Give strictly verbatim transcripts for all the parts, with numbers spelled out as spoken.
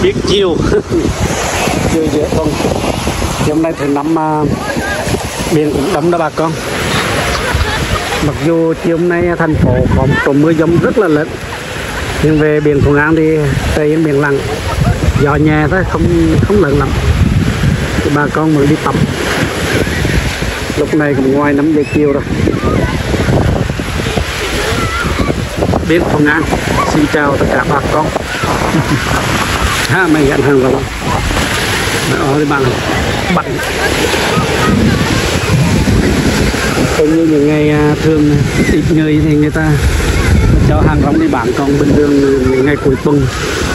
biết chiều chiều giữa tuần hôm nay thứ năm uh, biển cũng đóng đó bà con. Mặc dù chiều hôm nay thành phố có một trận mưa giông rất là lớn, nhưng về biển Thuận An thì trời yên biển lặng, gió nhẹ thôi, không không lớn lắm. Thì bà con mới đi tắm. Lúc này cũng ngoài năm giờ chiều rồi. Biển Thuận An xin chào tất cả bà con. Ha, mày nhận hàng rồi. Đó thì bạn bận. Không như những ngày thường ít người thì người ta cho hàng rong đi bán, còn bình thường những ngày cuối tuần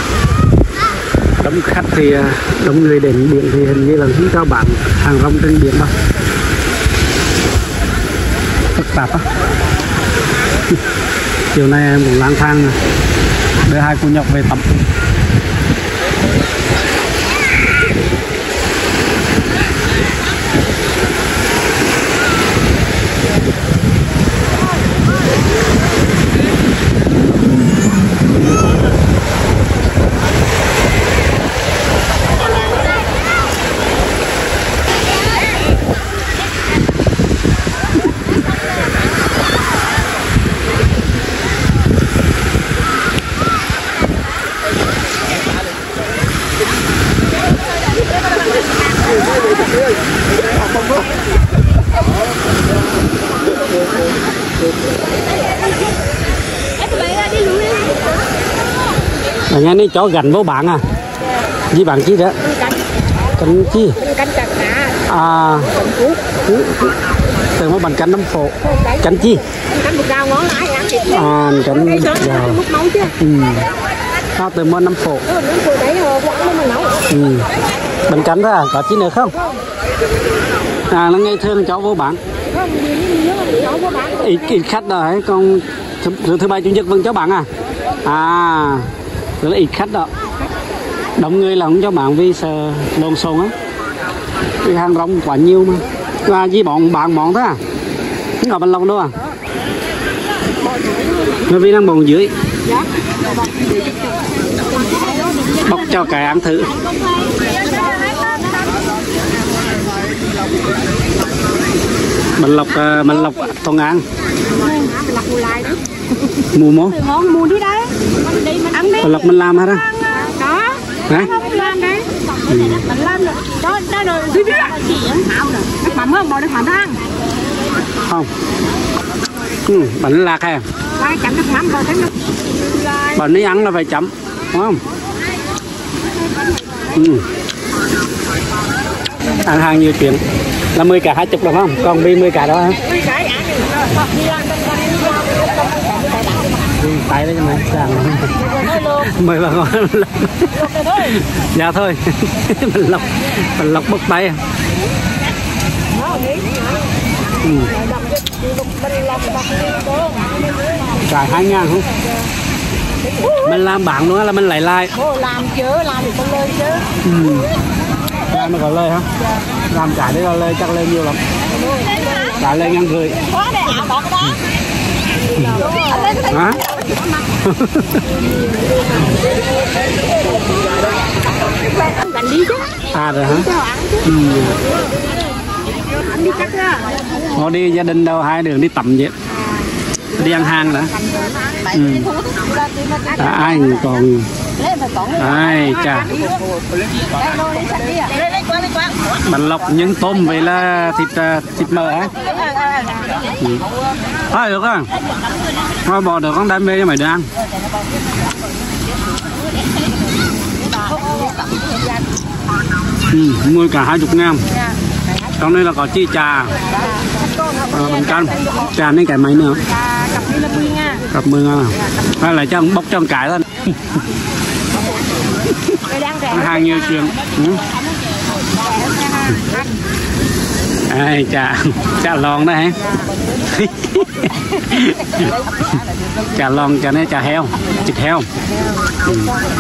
đông khách thì đông người đến biển thì hình như là không cho bán hàng rong trên biển đâu. Phức tạp á. Chiều nay em cũng lang thang đưa hai cô nhóc về tập. Ở nhà này chó gắn vô bạn à? Gì bạn chi đó? Cánh chi? Cánh chặt à? Tưởng một bàn cánh năm phổ. Cánh chi? Cánh một gào ngón lại à? Cánh gào. Ừ. Sao từ một năm phổ? Ừ. Bàn cánh thôi à? Có chi nữa không? À, nó ngay thương cháu vô bạn. Ít, ít khách rồi, còn thứ, thứ bảy chủ nhật vẫn cháu bạn à? À, tức là ít khách đó. Đông người là không cho bạn vì sợ lộn xộn á. Vì hàng rong quá nhiều mà. Và gì bọn bạn món thế à? Không có bên lòng đâu à? Người vì đang bồn dưới. Bóc cho cái ăn thử. Mình lọc mình lọc Thuận An. Mua món. Mua đi đấy. Ăn đi. Mình lọc mình làm hả đó? Có. Hả? Làm đấy. Mình làm rồi. Đó đó rồi. Đi đi. Nó mắm không? Bỏ được mắm ăn. Không. Ừ, bánh lạc ha. Phải chấm nước mắm rồi thấy nó. Bánh đi ăn là phải chấm, đúng không? Ừ. Ăn hàng nhiều chuyện. Là mười cả hai chục đúng không? Còn bi mười cả đó hả? Tay đấy cho mày chàng. Mời bà con. Dạ thôi. Mình lọc mình lọc bốc tay. Ừ. Xài hai ngàn không? Mình làm bạn nữa là mình lại like. Làm chứ, làm thì con lên chứ. Ừ. Làm nó có lời hả? Làm cả đấy là lời chắc lên nhiều lắm. Cả lên ngăn rưỡi. Hả? À rồi hả? Ừ. Họ đi gia đình đâu hai đường đi tầm vậy. Đi ăn hàng nữa. Ừ. À, ai còn ai chà bánh lọc những tôm vậy là thịt thịt mỡ hả? Ừ. Thôi được á, thôi bỏ được con đam mê cho mày được ăn. Ừ, mua cả hai chục ngàn. Trong đây là có chi trà, à, bánh canh, trà nên cái máy nữa. Cặp mười ngàn. Hay là cho bóc cho cái thôi. Hàng nhiều chuyện. Ừ. Ai chà, chà lon đó hả? Chà lon cho nó chà heo, thịt heo. Ừ.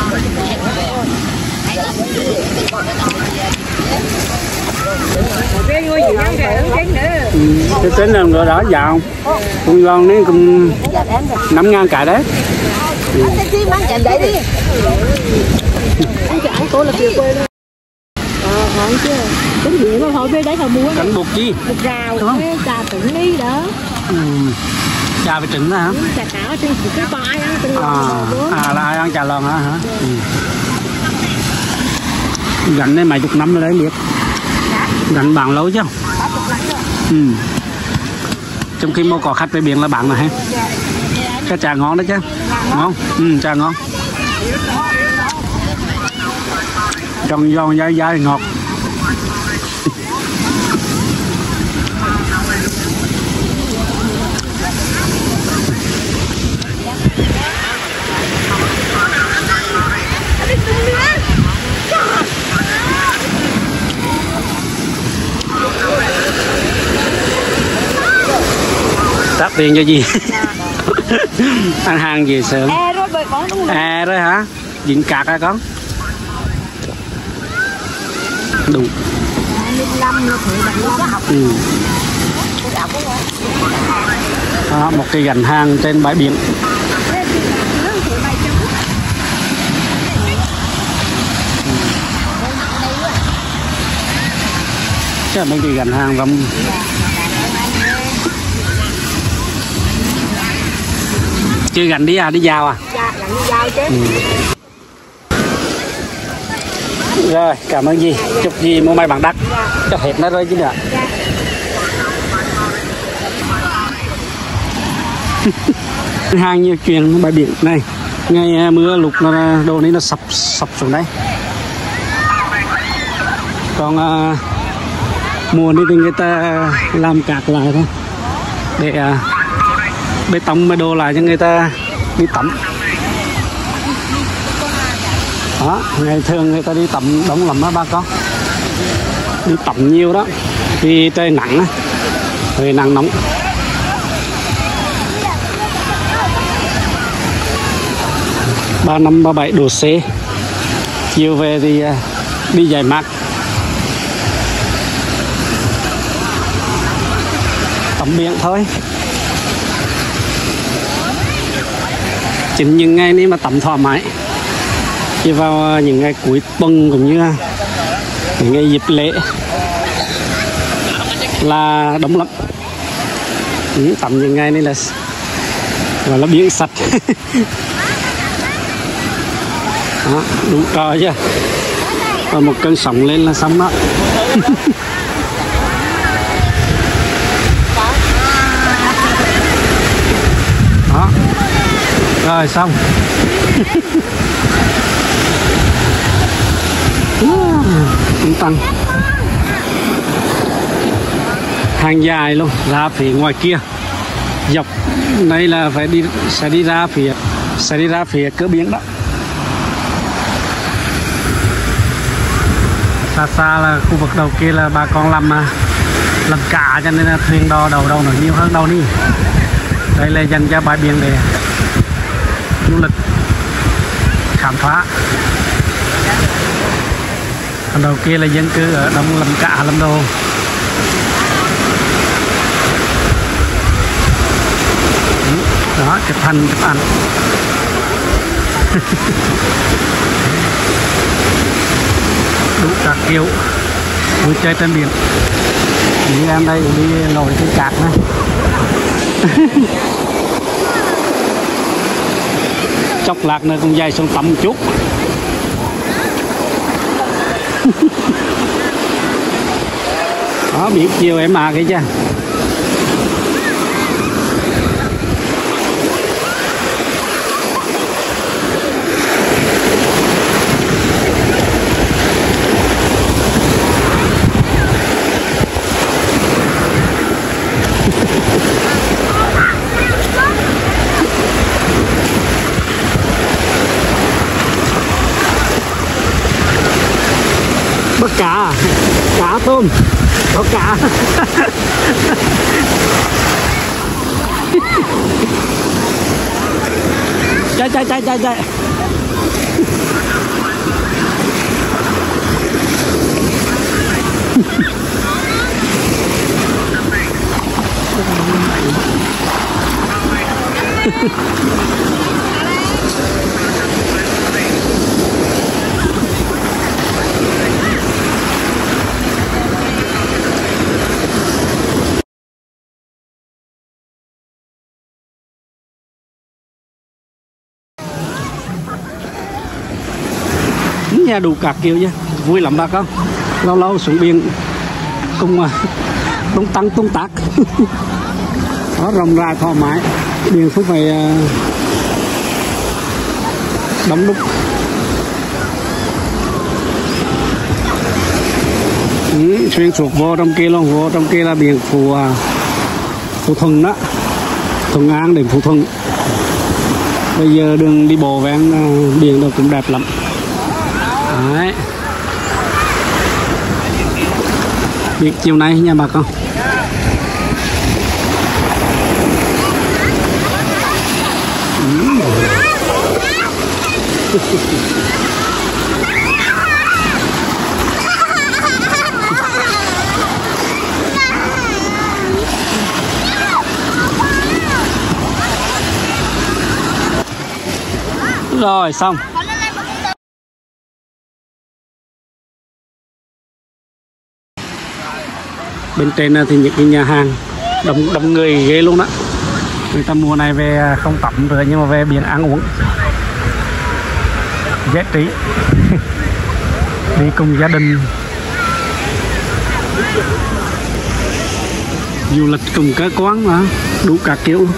Ừ, cái tính là rồi đó dạo con lon đấy cũng năm ngàn cả đấy. Ừ. Anh cả anh cô là kia quê luôn. Ờ, ngon chưa? Đúng vậy mà hồi về đấy họ mua. Cánh bột chi? Bột rào, trà trứng ly đó. Ừ. Trà với trứng đó hả? Trà cá trên cái bài ăn từng à, à là ai ăn trà lon hả? hả? Ừ. Gánh đây mấy chục năm rồi đấy biết. Gánh bạn lâu chứ? Ừ. Trong khi mua cò khách về biển là bạn mà ha. Cái trà ngon đó chứ? Ngon. Ừ, trà ngon. Trong giòn dai dai ngọt. Tắt tiền cho gì? Ăn hàng gì sớm? E rồi bởi con đúng rồi. E rồi hả? Dính cạc hả con? Đủ. Ừ. Đó, một cái gành hàng trên bãi biển. Chắc là mấy cái gành hàng vòng. Chưa gành đi à, đi vào à? Dạ, gành đi vào chứ. Ừ. Rồi, cảm ơn gì. Chúc gì mua may bằng đắt. Cho hết nó rồi chứ nữa. Hàng nhiều chuyện bãi biển này. Ngày mưa lụt nó đồ này nó sập sập xuống đây. Còn uh, mùa này thì người ta làm cát lại thôi. Để uh, bê tông bê đồ lại cho người ta đi tắm. Đó, ngày thường người ta đi tắm đông lắm đó ba con. Đi tắm nhiều đó. Vì trời nắng á, trời nắng nóng. ba năm ba bảy độ C. Chiều về thì uh, đi giải mát. Tắm biển thôi. Chính những ngày này mà tắm thoải mái. Khi vào những ngày cuối tuần cũng như những ngày dịp lễ là đông lắm. Ừ, tắm những ngày này là gọi là biển sạch. Đó, đủ trò chưa? Và một cơn sóng lên là xong đó. Đó. Rồi xong. Tung tăng. Hàng dài luôn, ra phía ngoài kia. Dọc đây là phải đi sẽ đi ra phía sẽ đi ra phía cửa biển đó. Xa xa là khu vực đầu kia là bà con làm làm cả, cho nên là thuyền đò đầu đầu nó nhiều hơn đâu đi. Đây là dành cho bãi biển để du lịch khám phá. Còn đầu kia là dân cư ở đông làm cả làm đồ. Đó, chụp hình chụp ảnh. Đủ các kiểu vui chơi trên biển. Như em đây đi lội trên cát này. Chốc lạc nữa cũng dây xuống tắm một chút. Đó, biển chiều em à cái chứ. Bắt cá, cá tôm, có cá. Chạy chạy chạy chạy chạy. nha, đủ cả kiểu nha, vui lắm bà con. Lâu lâu xuống biển cùng uh, tung tăng tung tác. Nó rộng rãi thoải mái, biển không phải uh, đóng đúc. Ừ, xuyên suốt vô trong kia luôn, vô trong kia là biển Phú uh, Phú Thuận đó, Thuận An đến Phú Thuận. Bây giờ đường đi bộ ven uh, biển đâu cũng đẹp lắm. Đấy. Biển chiều nay nha bà con. Ừ. Rồi xong. Bên trên thì những cái nhà hàng đông đông người ghê luôn đó. Người ta mùa này về không tắm rồi nhưng mà về biển ăn uống giải trí. Đi cùng gia đình du lịch cùng các quán mà đủ cả kiểu.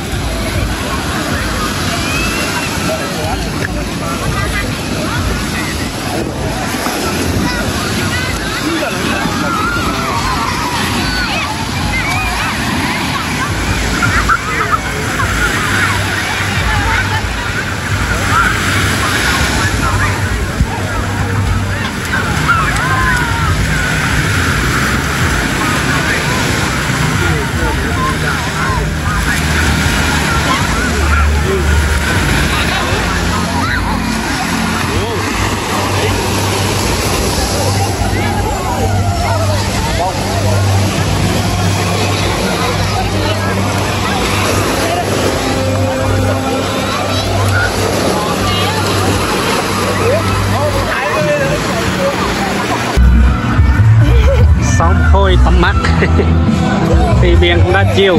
Xong thôi tắm mát thì biển cũng đã chiều.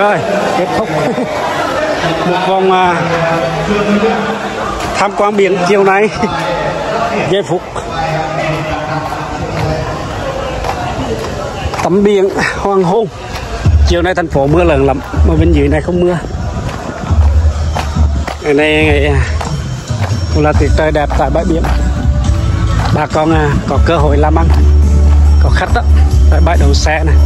Rồi, kết thúc một vòng uh, tham quan biển chiều nay. Giây phút tắm biển hoàng hôn. Chiều nay thành phố mưa lớn lắm mà bên dưới này không mưa. Ngày nay ngày là tiết trời đẹp tại bãi biển. Bà con uh, có cơ hội làm ăn, có khách đó tại bãi đậu xe này.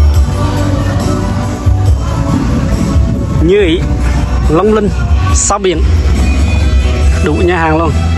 Như ý, Long Linh, sao biển, đủ nhà hàng luôn.